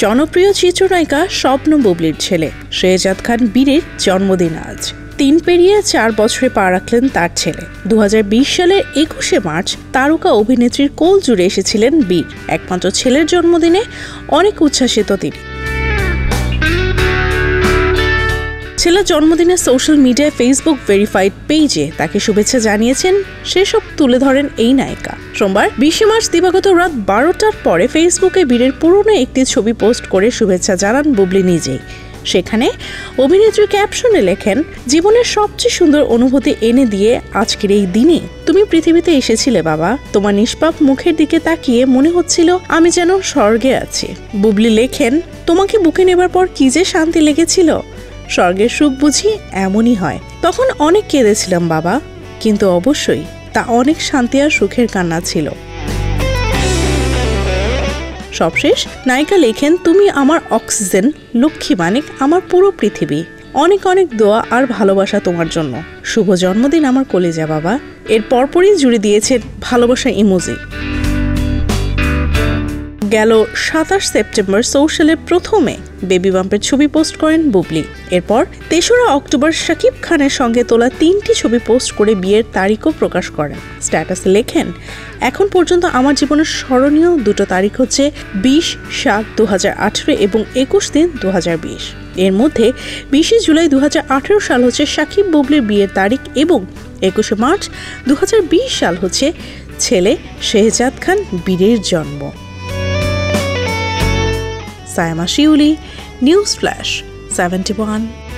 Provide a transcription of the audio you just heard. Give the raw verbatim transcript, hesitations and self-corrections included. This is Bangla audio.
জনপ্রিয় চিত্রনায়িকা শবনম বুবলির ছেলে শেহজাদ খান বীরের জন্মদিন আজ। তিন পেরিয়ে চার বছরে পা রাখলেন তার ছেলে। দু হাজার বিশ সালের একুশে মার্চ তারকা অভিনেত্রীর কোল জুড়ে এসেছিলেন বীর। একমাত্র ছেলের জন্মদিনে অনেক উচ্ছ্বাসিত তিনি। ছেলের জন্মদিনে সোশ্যাল মিডিয়ায় ফেসবুক ভেরিফাইড পেজে তাকে শুভেচ্ছা জানিয়েছেন, সেসব তুলে ধরেন এই নায়িকা। সোমবার বিশে মার্চ দিবাগত রাত বারোটার পরে ফেসবুকে বীরের পুরনো একটি ছবি পোস্ট করে শুভেচ্ছা জানান বুবলি নিজেই। সেখানে অভিনেত্রী ক্যাপশনে লেখেন, জীবনের সবচেয়ে সুন্দর অনুভূতি এনে দিয়ে আজকের এই দিনে তুমি পৃথিবীতে এসেছিলে বাবা। তোমার নিষ্পাপ মুখের দিকে তাকিয়ে মনে হচ্ছিল আমি যেন স্বর্গে আছি। বুবলি লেখেন, তোমাকে বুকে নেবার পর কি যে শান্তি লেগেছিল। স্বর্গের সুখ বুঝি এমনই হয়। তখন অনেক কেঁদেছিলাম বাবা, কিন্তু অবশ্যই তা অনেক শান্তি আর সুখের কান্না ছিল। সবশেষ নায়িকা লেখেন, তুমি আমার অক্সিজেন, লক্ষ্মী মানিক, আমার পুরো পৃথিবী। অনেক অনেক দোয়া আর ভালোবাসা তোমার জন্য। শুভ জন্মদিন আমার কলিজা বাবা। এর পরপরই জুড়ে দিয়েছে ভালোবাসা ইমোজি। গেল সাতাশ সেপ্টেম্বর সোশ্যালে প্রথমে বেবি বাম্পের ছবি পোস্ট করেন বুবলি। এরপর তেসরা অক্টোবর শাকিব খানের সঙ্গে তোলা তিনটি ছবি পোস্ট করে বিয়ের তারিখও প্রকাশ করেন। স্ট্যাটাসে লেখেন, এখন পর্যন্ত আমার জীবনের স্মরণীয় দুটো তারিখ হচ্ছে বিশ সাত দু হাজার আঠেরো এবং একুশ তিন দু হাজার বিশ। এর মধ্যে বিশে জুলাই দু হাজার আঠেরো সাল হচ্ছে শাকিব বুবলির বিয়ের তারিখ এবং একুশে মার্চ দু হাজার বিশ সাল হচ্ছে ছেলে শেহজাদ খান বীরের জন্ম। Sayma Shiuli, news flash seventy one.